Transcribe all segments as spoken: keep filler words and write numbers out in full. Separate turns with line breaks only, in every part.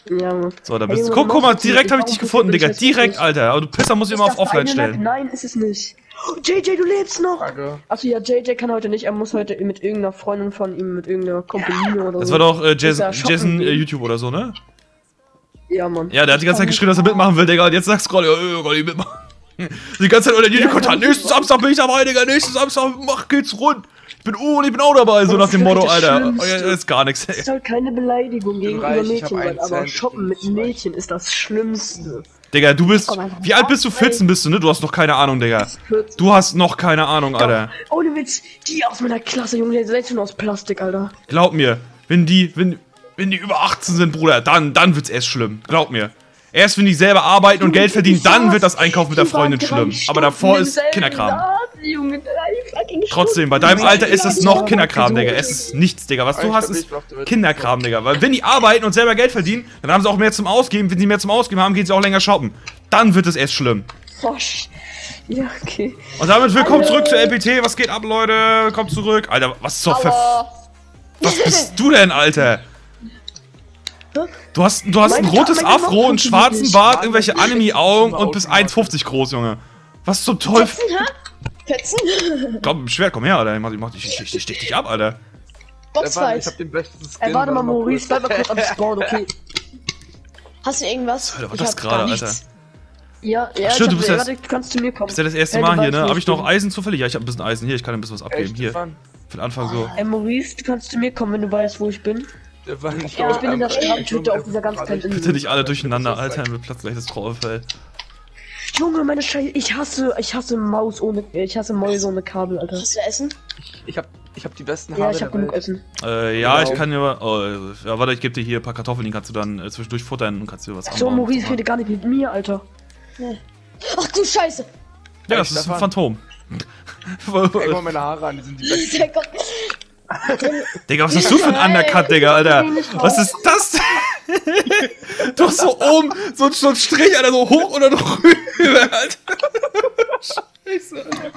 Ja, Mann.
So, da bist du. Guck, guck mal, direkt habe ich dich gefunden, Digga. Direkt, Alter. Aber du Pisser musst du immer auf Offline stellen.
Nein, ist es nicht. Oh, J J, du lebst noch!
Danke.
Achso, ja, J J kann heute nicht. Er muss heute mit irgendeiner Freundin von ihm, mit irgendeiner Kompanine oder so.
Das war doch äh, Jason,
Ist er
Jason
shoppen
äh,
gehen?
YouTube oder so, ne?
Ja, Mann.
Ja, der hat die ganze Zeit geschrieben, dass er mitmachen will, Digga. Und jetzt sagst du gerade, ja, kann ich mitmachen. Die ganze Zeit unter den YouTube-Kommentaren. Nächsten Samstag bin ich dabei, Digga. Nächsten Samstag mach, geht's rund. Ich bin oh und ich bin auch dabei, so
Aber
nach
das
dem
ist
Motto,
wirklich das
Alter.
Schlimmste.
Oh, ja, das ist gar nichts,
Das
ey.
ist halt keine Beleidigung gegenüber
reich, ich
Mädchen,
hab einen
aber
Cent,
shoppen mit
ich bin
Mädchen ist das Schlimmste.
Digga, du bist.
Komm einfach
Wie alt bist du? vierzehn bist du, ne? Du hast noch keine Ahnung, Digga.
vierzehn.
Du hast noch keine Ahnung, Alter.
Ohne Witz, die aus meiner Klasse, Junge, die sind schon aus Plastik, Alter.
Glaub mir, wenn die, wenn, wenn die über achtzehn sind, Bruder, dann, dann wird's erst schlimm. Glaub mir. Erst wenn die selber arbeiten und Geld verdienen, dann wird das Einkaufen mit der Freundin schlimm. Aber davor ist Kinderkram.
Junge, drei fucking
Trotzdem, bei deinem Alter ist es noch Kinderkram, Digga. Es ist nichts, Digga. Was du hast, ist Kinderkram, Digga. Weil wenn die arbeiten und selber Geld verdienen, dann haben sie auch mehr zum Ausgeben. Wenn sie mehr zum Ausgeben haben, gehen sie auch länger shoppen. Dann wird es erst schlimm.
Fosch. Ja, okay.
Und damit willkommen zurück zu L P T. Was geht ab, Leute? Kommt zurück. Alter, was zur Ver... Was bist du denn, Alter? Du hast, du hast ein
Meine
rotes
Kamera noch
Afro, einen
funktioniert
schwarzen
nicht.
Bart, irgendwelche Anime-Augen und bis eins fünfzig groß, Junge. Was zum Teufel?
Fetzen, hä? Fetzen?
Komm, Schwert, komm her, Alter. Ich mach, ich mach dich, ich, ich stich dich ab, Alter.
Stefan,
Boxfight.
ich hab den besten Skin.
Ey, warte mal,
kurz.
Maurice, bleib mal kurz am Spawn, okay?
Hast du irgendwas?
Alter, was
Ich
das
hab
gerade,
gar
Alter?
nichts.
Ja, ja,
Ach, stimmt,
ich
du bist
hab,
jetzt-
warte, du kannst zu mir kommen.
Ist ja das erste
Hey, du
Mal hier,
weißt,
ne?
wo
Hab
ich
ich noch
bin.
Eisen zufällig? Ja, ich hab ein bisschen Eisen hier. Ich kann ein bisschen was
Ey,
abgeben. Hier,
Stefan,
für den Anfang so.
Ey, Maurice, du kannst zu mir kommen, wenn du weißt, wo ich bin.
Stefan,
Ja, ich bin in der
ähm,
Strandhütte auf dieser ganz kleinen
Bitte
Insel.
nicht alle durcheinander, Alter. Mir platzt gleich das Trauerfell.
Junge, meine Scheiße, ich hasse, ich hasse Maus ohne, ich hasse Mäuse ohne Kabel, Alter.
Hast du Essen?
Ich hab, ich hab die besten
Ja,
Haare
ich hab
der
genug
Welt.
Essen.
Äh, ja, ich
Genau.
kann dir. Oh, ja, warte, ich geb dir hier ein paar Kartoffeln, die kannst du dann äh, zwischendurch futtern und kannst dir was
So,
anbauen.
Maurice, rede gar nicht mit mir, Alter.
Ach du Scheiße!
Ja, das ist ein
Stefan.
Phantom.
Guck mal meine Haare an, die sind die besten.
Der Gott.
Digga, was hast du für ein Undercut, Digga, Alter? Was ist das denn? Du hast so oben so, so einen Strich, Alter, so hoch oder noch rüber, Alter. Scheiße, Alter.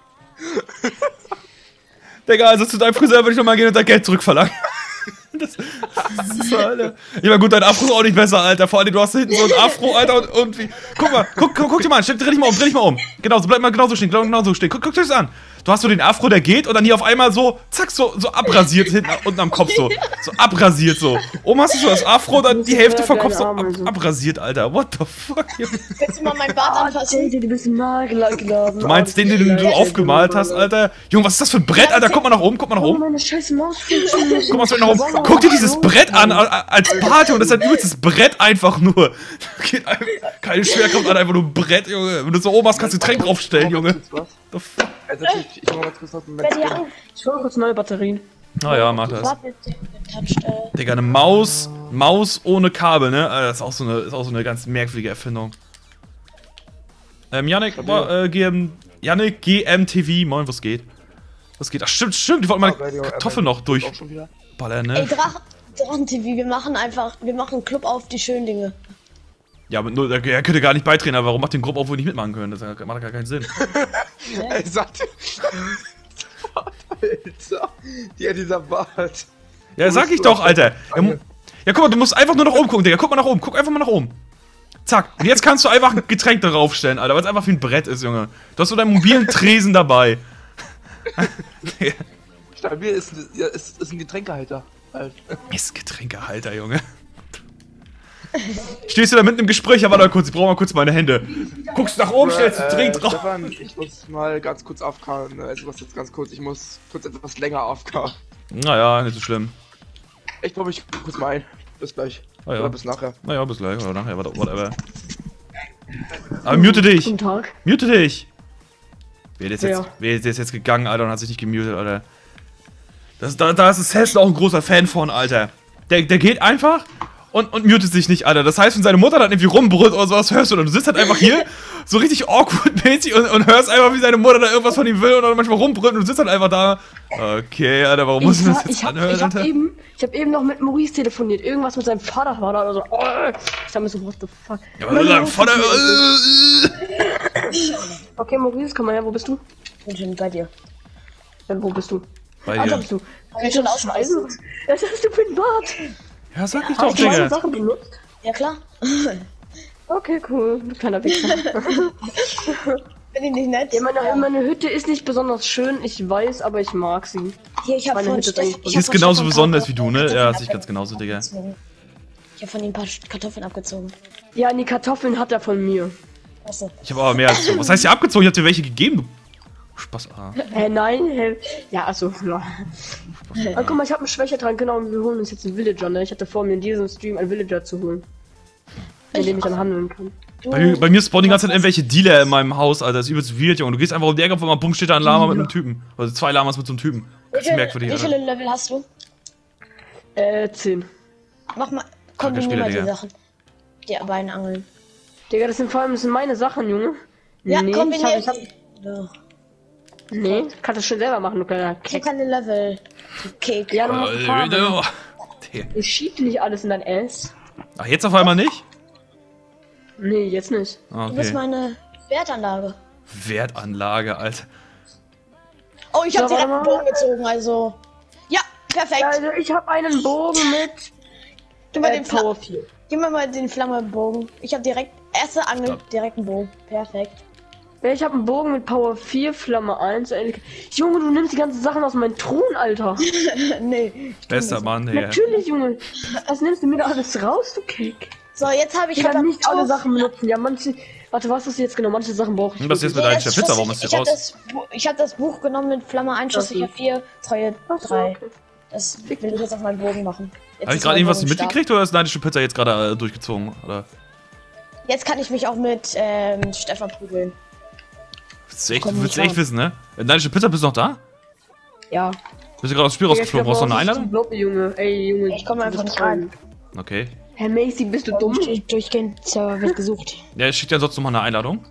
Digga, also zu deinem Friseur würde ich nochmal gehen und dein Geld zurückverlangen. Das, das ist so, Alter. Ja, aber gut, dein Afro ist auch nicht besser, Alter. Vor allem, du hast hinten so ein Afro, Alter, und irgendwie. Guck mal, guck, guck, guck dir mal an, stell, dreh dich mal um, dreh dich mal um. Genau, so bleib mal genauso stehen, genau so stehen. Guck, guck dir das an. Du hast so den Afro, der geht, und dann hier auf einmal so, zack, so, so abrasiert hinten, unten am Kopf so. So abrasiert so. Oben hast du so das Afro, dann die Hälfte vom Kopf so ab, abrasiert, Alter. What the fuck, Junge?
Willst du mal mein Bart
Ah,
anfassen?
J J, du bist ein Nagellack.
Du meinst den, den du aufgemalt hast, Alter? Junge, was ist das für ein Brett, Alter? Guck mal nach oben, guck mal nach
Oh,
oben.
meine scheiß Maus funktioniert.
Guck mal, was nach oben. Guck dir dieses Brett an, a- a- als Party, und das ist ein übelstes Brett einfach nur. Geht einfach, keine Schwerkraft an, einfach nur ein Brett, Junge. Wenn du so oben hast, kannst du Getränk draufstellen, Junge.
Was?
The fuck?
Also, ich, ich hol mal ganz kurz noch einen
Wer die
Skin.
an?
Ich hol kurz neue Batterien.
Naja, mach das.
Warte, touched, äh.
Digga, eine Maus, Maus ohne Kabel, ne? Äh, Das ist auch so eine, ist auch so eine ganz merkwürdige Erfindung. Ähm, Yannick, boah, äh, G M, Yannick, G M T V, moin, was geht? Was geht? Ach, stimmt, stimmt, die wollten meine Kartoffeln noch
Auch
durchballern,
schon wieder?
Ey,
ne?
Drachen, Drachen-T V, wir machen einfach, wir machen einen Club auf die schönen Dinge.
Ja, aber nur, er könnte gar nicht beitreten, aber warum macht den Gruppe auf, wo wir nicht mitmachen können? Das macht gar keinen Sinn.
Ey, sagt Alter, die hat dieser Bart.
Ja, sag ich doch, Alter. Ja, mu- ja, guck mal, du musst einfach nur nach oben gucken, Digga. Guck mal nach oben, guck einfach mal nach oben. Zack. Und jetzt kannst du einfach ein Getränk darauf stellen, Alter, weil es einfach wie ein Brett ist, Junge. Du hast so deinen mobilen Tresen dabei.
Stabil ist, ja, ist, ist ein Getränkehalter. Halt.
Ist Getränkehalter, Junge. Stehst du da mitten im Gespräch? Ja, warte mal kurz, ich brauche mal kurz meine Hände. Guckst nach oben, stellst du Trink drauf.
Stefan, ich muss mal ganz kurz aufkauen. Also was jetzt ganz kurz, ich muss kurz etwas länger aufkauen.
Naja, nicht so schlimm.
Ich glaube, ich kurz mal ein. Bis gleich.
Ah, ja.
Oder bis nachher.
Naja, bis gleich oder nachher, whatever. Aber mute dich.
Guten Tag.
Mute dich. Wer ist jetzt,
Ja.
wer ist jetzt gegangen, Alter, und hat sich nicht gemutet, Alter. Das, da, da ist Cecil auch ein großer Fan von, Alter. Der, der geht einfach und, und mutet sich nicht, Alter. Das heißt, wenn seine Mutter dann irgendwie rumbrüllt oder sowas, hörst du, oder du sitzt halt einfach hier, so richtig awkward-mäßig und, und hörst einfach, wie seine Mutter da irgendwas von ihm will und dann manchmal rumbrüllt und du sitzt halt einfach da. Okay, Alter, warum muss ich das
war-
jetzt
ich hab,
anhören,
ich hab
Alter?
eben, ich hab eben noch mit Maurice telefoniert. Irgendwas mit seinem Vater war da oder so. Oh, ich dachte mir so, what the fuck.
Ja, aber dein Vater.
Okay, Maurice, komm mal her, wo bist du?
Ich bin schon bei dir.
Ja, wo bist du?
Bei
Ah, da
dir.
bist du.
Hab ich schon
Scheiße.
ausschmeißen?
Das hast du für ein Bart.
Ja, sag ich
Hast
doch,
du meine
Digga.
Sachen benutzt?
Ja klar.
Okay, cool. Du kleiner Wichser.
Bin ich nicht nett?
Ja, meine, meine Hütte ist nicht besonders schön, ich weiß, aber ich mag sie.
Hier, ich habe
meine
von
Hütte ist
Steff-
eigentlich-
ich
Die
hab
ist
von
genauso
Stefan
besonders wie du, ne?
Kartoffeln
Ja, sehe ich
abge-
ganz genauso, Digga.
abgezogen. Ich habe von ihm ein paar Kartoffeln abgezogen.
Ja, die Kartoffeln hat er von mir.
Achso.
Ich habe aber mehr als du. Was heißt hier abgezogen? Ich hab dir welche gegeben, du Spaß. Ah.
Hä, nein, hä? Ja, achso. Ja. Ah, guck mal, ich habe einen Schwächer dran, genau, und wir holen uns jetzt einen Villager, ne? Ich hatte vor, mir in diesem Stream einen Villager zu holen. Mit dem ich dann handeln kann.
Du,
Bei, mir- bei mir spawnen die ganze Zeit irgendwelche Dealer in meinem Haus, Alter. Das ist übelst weird, Junge. Du gehst einfach um die Ecke, von mal bumm, steht da ein Lama mit einem Typen. Also zwei Lamas mit so einem Typen. Das
wie,
ist
viel,
merkwürdig,
wie
Alter.
viele Level hast du?
Äh, zehn.
Mach mal, kombinier
Spieler,
mal die
Digga.
Sachen. Die beiden Angeln.
Digga, das sind vor allem das sind meine Sachen, Junge.
Ja,
nee,
kombinier.
ich hab, ich hab,
Ja.
nee, kannst du schon selber machen, du kleiner
Ich hab
Keck.
keine Level. Du Kek.
Ja, du musst Farben.
Digga.
Ich schieb nicht alles in dein Ass.
Ach, jetzt auf einmal nicht?
Nee, jetzt nicht.
Ah,
Du bist
okay.
meine Wertanlage.
Wertanlage, Alter.
Oh, ich hab
So,
direkt
warte
einen
mal.
Bogen gezogen, also. Ja, perfekt.
Also, ich habe einen Bogen mit
Gib mal
äh,
den Fla
Power vier.
Gib mir mal den Flammebogen. Ich hab direkt erste Angel, direkt einen Bogen. Perfekt.
Ja, ich habe einen Bogen mit Power vier, Flamme eins. äh, Junge, du nimmst die ganzen Sachen aus meinem Thron, Alter.
Nee.
Bester Mann, Digga.
Natürlich, Junge. Was nimmst du mir da alles raus, du Kick?
So, jetzt habe ich
Ich kann
verdammt
nicht alle
Toast.
Sachen benutzen. Ja, manche. Warte, was ist jetzt genau? Manche Sachen brauche ich.
Und was ist jetzt mit
Nee,
eigentlich der
das
Pizza?
Schuss-
Warum ist die
ich hab
raus?
das, Bu- ich habe das Buch genommen mit Flamme eins, schusssicher
Okay.
vier, Treue
Ach so,
drei.
okay.
Das will ich jetzt auf meinen Bogen machen. Jetzt
Habe ich
ist
gerade
mein
irgendwas
Bogen stark.
mitgekriegt oder ist neidische Pizza jetzt gerade äh, durchgezogen? Oder?
Jetzt kann ich mich auch mit ähm, Stefan prügeln.
Willst du echt,
Komm,
willst du
nicht
echt wissen, ne? Äh, Neidische Pizza, bist du noch da?
Ja.
Bist du gerade aus dem Spiel rausgeflogen? Brauchst du noch eine Einladung?
Lobby, Junge. Ey, Junge.
Ich komme einfach
du
nicht
bist
rein.
Okay.
Herr Macy, bist du dumm?
Durch, durchgehend Server wird gesucht.
Ja, ich schick dir sonst noch mal eine Einladung.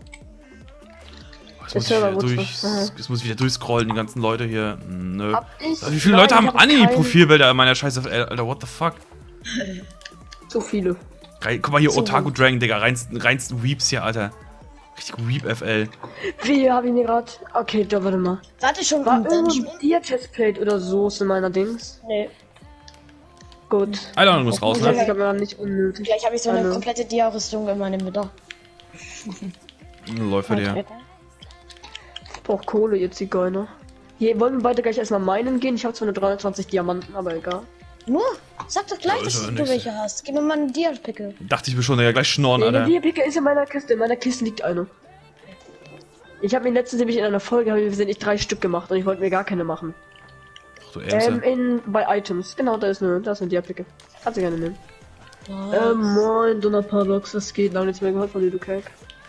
Oh, Jetzt muss, ich
Server
wieder
wurde
durch,
schon-
jetzt muss ich wieder durchscrollen, die ganzen Leute hier. Nö.
Hab ich?
Wie viele
Nein,
Leute
ich
haben
hab
Anime-Profilbilder in meiner Scheiße? Alter, what the fuck?
keinen. So viele.
Geil, guck mal hier,
So.
Otaku Dragon, Digga, reinsten, reinsten Weeps hier, Alter. Richtig Weep F L.
Wie habe ich mir gerade. Okay, da warte mal.
Warte schon
War
im Dungeon.
irgendwo Dia Chestplate oder so in meiner Dings?
Nee.
Gut.
Einladung muss raus,
Ich weiß,
ne?
ich habe mir nicht unnötig.
Gleich habe ich so eine
Hallo.
komplette Dia-Rüstung in meinem Mittag.
Läuft für dir.
Ich brauch Kohle, ihr Zigeuner. Hier wollen wir beide gleich erstmal meinen gehen. Ich habe zwar nur dreiundzwanzig Diamanten, aber egal.
Nur? Sag doch gleich,
Ja, ist
dass
ja
du
nix.
welche hast. Gib mir mal einen Dia-Pickel.
Dachte ich mir schon, Digga, gleich schnorren,
Nee, der
Alter.
Dia-Picker ist in meiner Kiste. In meiner Kiste liegt eine. Ich habe mir letztens nämlich in einer Folge, habe ich ich drei Stück gemacht und ich wollte mir gar keine machen.
Ach du
Ähm,
Ärmste.
in, bei Items. Genau, da ist eine, da ist eine Dia-Picke. Kannst du gerne nehmen.
Oh.
Ähm, moin, Donner Paradox, was geht? Lange nichts mehr gehört von dir, du Kelk.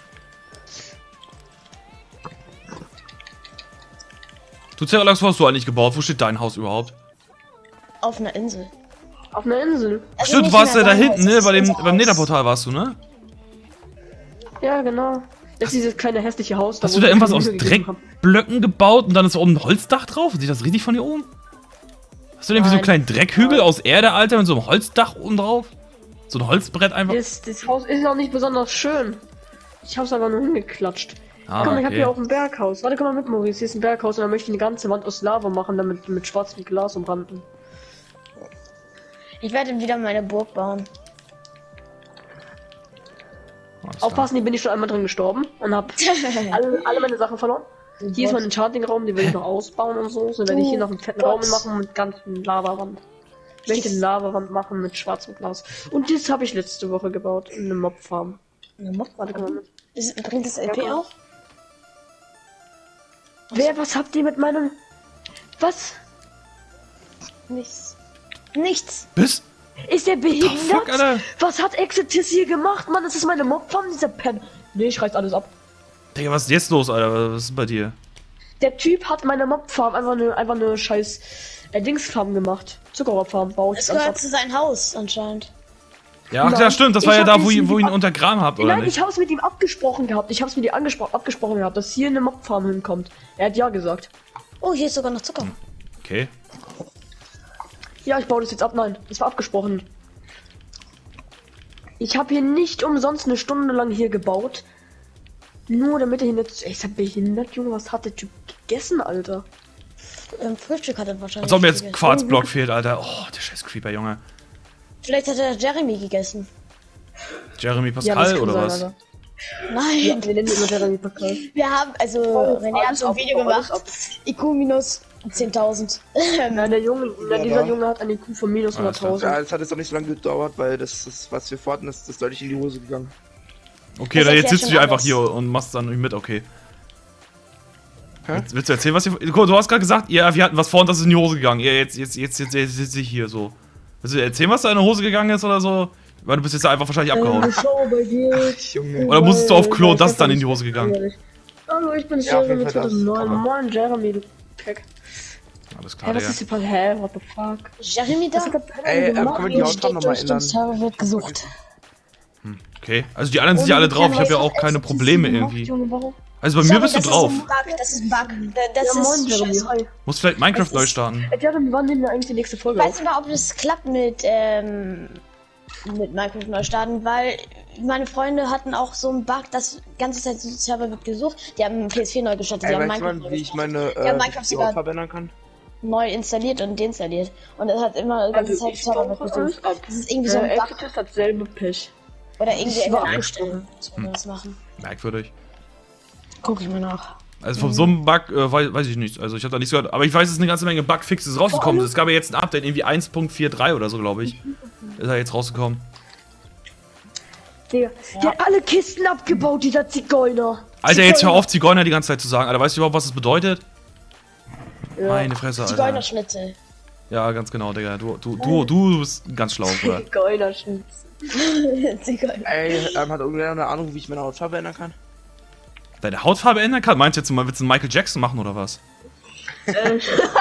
Du Zeralax, wo hast du eigentlich gebaut? Wo steht dein Haus überhaupt?
Auf einer Insel.
Auf einer Insel.
Also
Stimmt, du
nicht
warst ja
mehr
da
mein
hinten,
Haus,
ne?
das
Bei
ist
dem,
unser
beim
Haus.
Netherportal warst du, ne?
Ja, genau. Das ist dieses kleine hässliche Haus.
Hast
wo
du da
ich
irgendwas
mir
aus
Mühe gegeben hab.
Dreckblöcken gebaut und dann ist oben ein Holzdach drauf? Sieht das richtig von hier oben? Hast du irgendwie so einen kleinen Dreckhügel aus Erde, Alter, mit so einem Holzdach oben drauf? So ein Holzbrett einfach?
Das, das Haus ist auch nicht besonders schön. Ich hab's aber nur hingeklatscht.
Ah,
Guck mal, ich hab
okay.
hier auch ein Berghaus. Warte, komm mal mit, Maurice. Hier ist ein Berghaus und dann möchte ich eine ganze Wand aus Lava machen, damit mit schwarzem Glas umranden.
Ich werde wieder meine Burg bauen.
Alles klar.
Aufpassen, hier bin ich schon einmal drin gestorben und hab alle, alle meine Sachen verloren. Hier ist mein Enchanting-Raum, den will ich noch ausbauen und so. So werde ich hier noch einen fetten
Gott.
Raum machen mit ganzen Lavawand. Ich möchte eine Lavawand machen mit schwarzem Glas. Und das habe ich letzte Woche gebaut in einem Mob-Farm.
Eine Mob
Warte, komm mal mit.
Ist- Bringt das L P
Ja,
auch?
Wer, was habt ihr mit meinem... Was?
Nichts. Nichts.
Bist?
Ist der behindert?
fuck, Alter?
Was hat Exitis hier gemacht, Mann? Das ist meine Mobfarm, dieser Pen. Nee, ich reiß alles ab.
Digga, was ist jetzt los, Alter? Was ist bei dir?
Der Typ hat meine Mobfarm einfach eine einfach eine scheiß äh, Dingsfarm gemacht. Zuckerrohrfarm baue ich
Es
alles
gehört
ab.
zu seinem Haus anscheinend.
Ja, ach,
Nein,
ja, stimmt, das
ich
war ja
hab
da,
das
wo, ihr-
mit
wo
ihm
ihr ihn untergraben habt, oder
Nein,
nicht?
ich hab's mit ihm abgesprochen gehabt. Ich hab's mit ihm angespro- abgesprochen gehabt, dass hier eine Mobfarm hinkommt. Er hat ja gesagt.
Oh, hier ist sogar noch Zucker.
Okay.
Ja, ich baue das jetzt ab. Nein, das war abgesprochen. Ich habe hier nicht umsonst eine Stunde lang hier gebaut. Nur damit er hier nicht... Ey, ist er behindert, Junge? Was hat der Typ gegessen, Alter?
Ähm, Frühstück hat er wahrscheinlich.
Als ob mir jetzt
gegessen.
Quarzblock fehlt, Alter. Oh, der scheiß Creeper, Junge.
Vielleicht hat er Jeremy gegessen.
Jeremy
Ja, das
Pascal
kann
oder
sein,
was?
Alter. Ja,
Nein,
wir nennen ihn immer Jeremy Pascal.
wir haben, also
Alles
René hat
alles
so ein
ab,
Video
alles
gemacht.
ab.
I Q minus zehntausend.
Nein, der Junge,
Ja,
dieser
aber-
Junge hat eine I Q von minus
Alles klar.
Ja,
hunderttausend.
es hat jetzt auch nicht so lange gedauert, weil das, das was wir vorhatten, ist, das ist deutlich in die Hose gegangen.
Okay,
Das
dann jetzt
erklärt
sitzt du
schon
hier einfach
alles.
hier und machst dann mit, okay.
Hä?
Willst, willst du erzählen, was ihr. Guck, du hast gerade gesagt, ja, wir hatten was vor und das ist in die Hose gegangen. Ja, jetzt, jetzt, jetzt, jetzt, jetzt sitze ich hier so. Willst du erzählen, was da in die Hose gegangen ist oder so? Weil du bist jetzt einfach wahrscheinlich abgehauen.
Schau bei dir.
Junge.
Oder musstest du auf Klo und das ist dann in die Hose gegangen?
Hallo, ich bin
Ja, auf jeden
Jeremy
Fall das.
zweitausendneun.
Aber-
Moin, Jeremy, du Kack.
Alles
Hä,
klar,
was
Digga.
ist hier passiert? Hä, what the fuck?
Jeremy da?
Was hat der Penner
Ey, ähm,
gemacht?
können wir die Hautfarbe nochmal
Durch den
ändern?
Server wird gesucht.
Okay, also die anderen sind ja alle drauf. Ich habe ja auch keine Probleme irgendwie.
Junge, warum?
Also bei mir
Sorry,
bist du
das
drauf.
Ist ein Bug, das ist ein Bug. Das
Ja, moin,
ist
Jeremy,
scheiße.
hi.
Musst vielleicht Minecraft
Es
neu
ist-
starten.
Ey, Jeremy, wann nehmen wir eigentlich die nächste Folge
Ich
auf?
weiß nicht mal, ob das klappt mit, ähm, mit Minecraft neu starten, weil meine Freunde hatten auch so einen Bug, dass die ganze Zeit der Server wird gesucht. Die haben P S vier neu gestartet, die
Ey,
haben
weißt du
Minecraft
mal,
neu
wie ich
gestartet,
meine
Ja,
äh,
Minecraft
die
sogar-
Hautfarbe ändern kann?
neu installiert und deinstalliert. Und es hat immer die ganze
Also,
Zeit
ich
Server
baue
wird
alles
gesucht.
ab.
Das ist irgendwie so
Der
ein Bug.
Elfetest hat selbe Pech.
Oder irgendwie
Ich war
eine
abgesprochen.
Einstellung, dass wir das machen.
Merkwürdig.
Guck ich mal nach.
Also von so einem Bug äh, weiß, weiß ich nicht. Also ich habe da nichts gehört. Aber ich weiß, es ist eine ganze Menge Bugfixes rausgekommen. Es gab ja jetzt ein Update, irgendwie eins Punkt vierunddreißig oder so, glaube ich. Ist er jetzt rausgekommen.
Digga, der hat alle Kisten abgebaut, dieser Zigeuner.
Alter, jetzt hör auf, Zigeuner die ganze Zeit zu sagen. Alter, weißt du überhaupt, was das bedeutet?
Ja.
Meine Fresse, Alter.
Zigeunerschnitte.
Ja, ganz genau, Digga. Du, du, du, du bist ganz schlau, Bruder.
Zigeunerschnitt.
Zigeuner.
Ey, ähm, hat irgendwer eine Ahnung, wie ich meine Hautfarbe ändern kann?
Deine Hautfarbe ändern kann? Meinst du jetzt, mal, willst du einen Michael Jackson machen oder was?
Äh,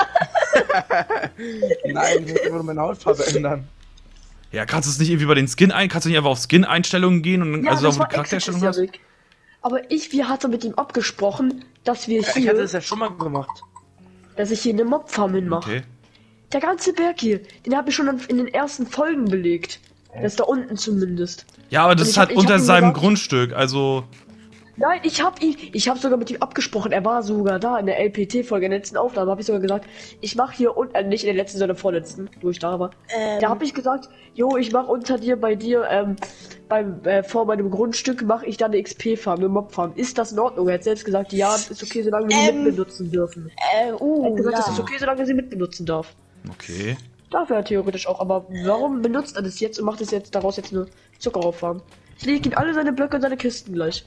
Nein, ich möchte nur meine Hautfarbe ändern.
Ja, kannst du es nicht irgendwie bei den Skin ein... Kannst du nicht einfach auf Skin-Einstellungen gehen und dann,
ja,
also da,
das
wo
war
du Charakterstellung hast?
Exit, aber ich, wir hatten mit ihm abgesprochen, dass wir
Ich hatte
hier,
das ja schon mal gemacht.
dass ich hier eine Mobfarm hinmache.
Okay.
Der ganze Berg hier, den habe ich schon in den ersten Folgen belegt. Das ist da unten zumindest.
Ja, aber das
Und
ist
ich hab-
halt
ich hab
unter
ihm
seinem
gesagt-
Grundstück, also...
Nein, ich hab ihn, ich habe sogar mit ihm abgesprochen. Er war sogar da in der L P T-Folge, in der letzten Aufnahme, habe ich sogar gesagt, ich mache hier und äh, nicht in der letzten, sondern vorletzten, wo ich da war.
Ähm,
Da habe ich gesagt, jo, ich mache unter dir, bei dir, ähm, beim äh, vor meinem Grundstück mache ich da eine X P-Farm, eine Mob-Farm. Ist das in Ordnung? Er hat selbst gesagt, ja, ist okay, solange wir sie
Ähm,
mitbenutzen dürfen.
äh,
Er
uh,
hat gesagt,
ja.
das ist okay, solange er sie mitbenutzen darf.
Okay.
Darf er theoretisch auch, aber warum benutzt er das jetzt und macht es jetzt daraus jetzt eine Zuckerauffarm? Ich lege ihm alle seine Blöcke und seine Kisten gleich.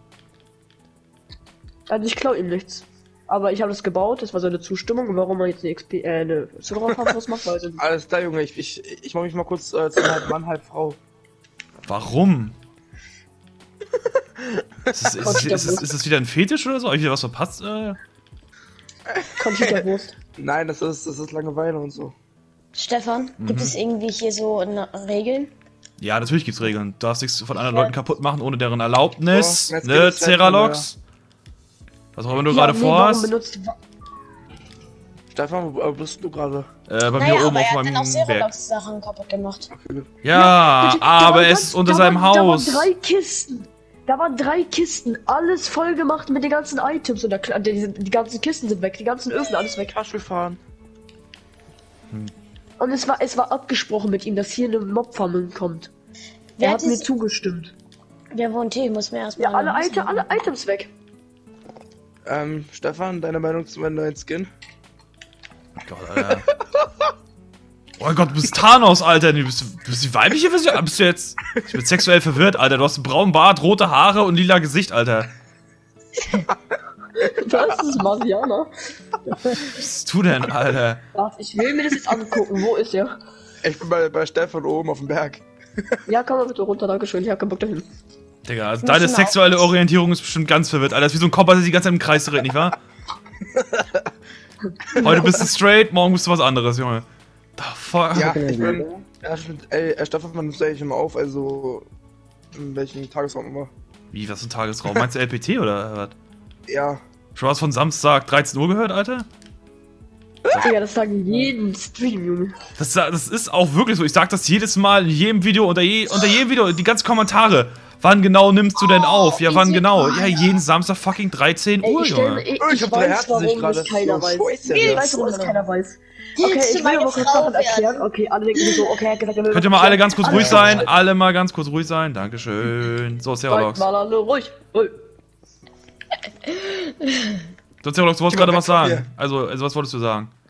Also ich klaue ihm nichts. Aber ich habe das gebaut, das war seine Zustimmung. Und warum man jetzt eine X P, äh, eine Zuckerauffarm draus macht, weiß ich nicht.
Alles klar, Junge, ich, ich, ich mach mich mal kurz äh, zu halb Mann, halb Frau.
Warum? ist, es, ist, ist, ist, ist, ist das wieder ein Fetisch oder so? Hab ich wieder was verpasst? Äh?
Conchita-Wurst.
Nein, das ist, das ist Langeweile und so.
Stefan,
Mhm.
gibt es irgendwie hier so eine Regeln?
Ja, natürlich gibt's Regeln. Du darfst nichts von anderen Leuten kaputt machen, ohne deren Erlaubnis.
So, jetzt
Ne,
geht's
Ceralox? Was auch immer du
Ja,
gerade
nee,
vorhast.
warum benutzt
Stefan, wo wo bist du gerade?
Äh, bei
Naja,
mir oben
aber
auf
er hat dann
meinem
auch
Berg.
Serolox-Sachen kaputt gemacht.
Okay.
Ja,
Da- da
aber
waren
es
ganz-
ist unter
da
seinem
waren,
Haus.
Da waren drei Kisten. Da waren drei Kisten. Alles voll gemacht mit den ganzen Items. Und da, die, die, die ganzen Kisten sind weg. Die ganzen Öfen, alles weg.
Fahrstuhl fahren.
Und es war, es war abgesprochen mit ihm, dass hier eine Mobfarm kommt.
Wer
Er
hat
hat mir
dies-
zugestimmt.
Der wohnt hier, ich muss mir erstmal.
Ja, alle, Ite, alle Items weg.
Ähm, Stefan, deine Meinung zu meinem neuen Skin?
Gott, Alter. Oh Gott, du bist Thanos, Alter. Du bist, du bist die weibliche Version. Bist du jetzt. Ich bin sexuell verwirrt, Alter. Du hast einen braunen Bart, rote Haare und lila Gesicht, Alter.
Das ist Marsianer.
Was bist du denn, Alter?
Warte, ich will mir das jetzt angucken. Wo ist er?
Ich bin bei, bei Stefan oben auf dem Berg.
Ja, komm mal bitte runter, dankeschön. Ich hab keinen Bock dahin.
Digga, also
Muss
deine
schon
sexuelle
aufpassen.
Orientierung ist bestimmt ganz verwirrt, Alter. Das ist wie so ein Kopf, der die ganze Zeit im Kreis dreht, nicht wahr? Heute bist du straight, morgen bist du was anderes, Junge. The fuck?
Ja, ich bin. Ja, stimmt. Ey, äh, Stefan, man nimmt eigentlich immer auf, also. In welchen Tagesraum immer?
Wie, was für ein Tagesraum? Meinst du L P T oder was?
Ja.
Schon was von Samstag dreizehn Uhr gehört, Alter?
Digga, das sagen jeden Stream, Junge.
Das, das ist auch wirklich so. Ich sag das jedes Mal in jedem Video, unter, je, unter jedem Video, die ganzen Kommentare. Wann genau nimmst du denn auf? Ja, wann genau? Ja, jeden Samstag fucking dreizehn
Ey,
Uhr,
ich, stell,
Junge.
ich,
Oh, ich
ich
hab drei
weiß,
Herzen, sehe ich
warum das
gerade.
keiner
So
weiß.
scheiße,
Ich
ja.
weiß, warum das keiner weiß. Okay,
Willst
ich
du
will
meine
aber kurz
Frau
Sachen erklären.
werden?
Okay, alle denken so, okay, er hat gesagt, er will
Könnt ihr
was
mal alle
erklären.
ganz kurz ruhig
Alle-
sein? Alle mal ganz kurz ruhig sein. Dankeschön. So,
Seid
Serolox.
mal alle ruhig. ruhig.
So, Serolox, du wolltest
Geh mal
gerade
weg
was
von
sagen.
mir.
Also, also, was wolltest du sagen?